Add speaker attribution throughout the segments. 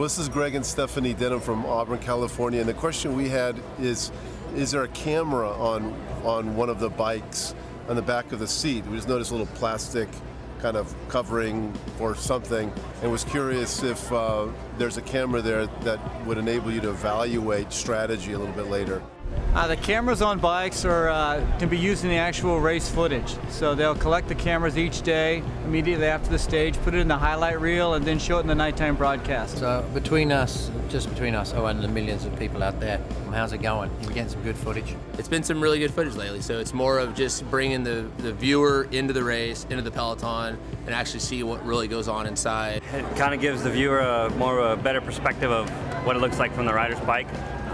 Speaker 1: This is Greg and Stephanie Denham from Auburn, California, and the question we had is there a camera on one of the bikes on the back of the seat? We just noticed a little plastic kind of covering or something, and was curious if there's a camera there that would enable you to evaluate strategy a little bit later.
Speaker 2: The cameras on bikes can be used in the actual race footage. So they'll collect the cameras each day, immediately after the stage, put it in the highlight reel, and then show it in the nighttime broadcast.
Speaker 3: So between us, and the millions of people out there, how's it going? You getting some good footage?
Speaker 4: It's been some really good footage lately, so it's more of just bringing the viewer into the race, into the peloton, and actually see what really goes on inside.
Speaker 5: It kind of gives the viewer a better perspective of what it looks like from the rider's bike.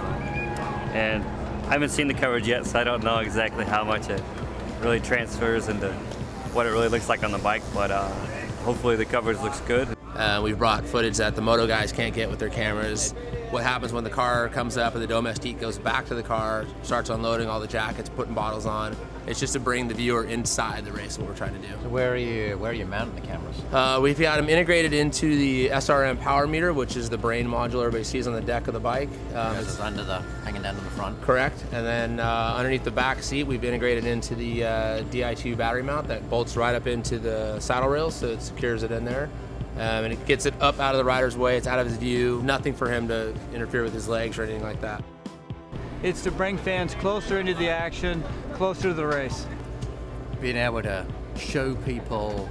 Speaker 5: And I haven't seen the coverage yet, so I don't know exactly how much it really transfers into what it really looks like on the bike, but hopefully the coverage looks good.
Speaker 4: We've brought footage that the moto guys can't get with their cameras. What happens when the car comes up and the domestique goes back to the car, starts unloading all the jackets, putting bottles on. It's just to bring the viewer inside the race, what we're trying to do.
Speaker 3: So where are you mounting the cameras?
Speaker 4: We've got them integrated into the SRM power meter, which is the brain module everybody sees on the deck of the bike.
Speaker 3: It's hanging down to the front.
Speaker 4: Correct. And then underneath the back seat, we've integrated into the Di2 battery mount that bolts right up into the saddle rails, so it secures it in there. And it gets it up out of the rider's way, it's out of his view, nothing for him to interfere with his legs or anything like that.
Speaker 2: It's to bring fans closer into the action, closer to the race.
Speaker 3: Being able to show people,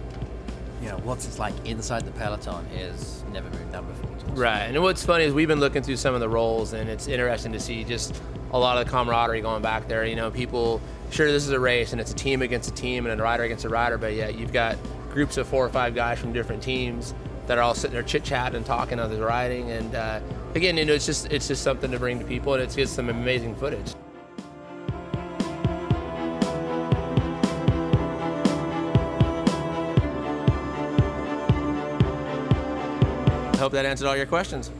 Speaker 3: what it's like inside the peloton is never been done before.
Speaker 4: Right, and what's funny is we've been looking through some of the roles, and it's interesting to see just a lot of the camaraderie going back there. People, sure, this is a race, and it's a team against a team and a rider against a rider, but yeah, you've got groups of 4 or 5 guys from different teams that are all sitting there chit-chatting and talking on the riding, and again, it's just something to bring to people, and it's just some amazing footage. I hope that answered all your questions.